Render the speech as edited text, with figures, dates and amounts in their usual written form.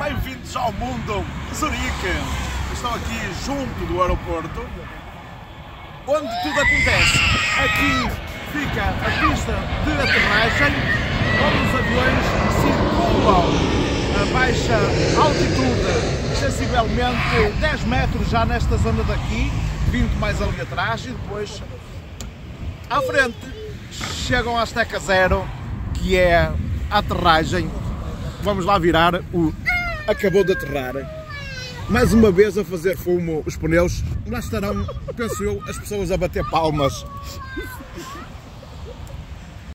Bem-vindos ao mundo Zurique. Estou aqui junto do aeroporto, onde tudo acontece. Aqui fica a pista de aterragem, onde os aviões circulam a baixa altitude, sensivelmente 10 metros já nesta zona daqui, 20 mais ali atrás, e depois à frente chegam à esteca zero, que é a aterragem. Vamos lá virar o... Acabou de aterrar. Mais uma vez a fazer fumo os pneus. Lá estarão, penso eu, as pessoas a bater palmas.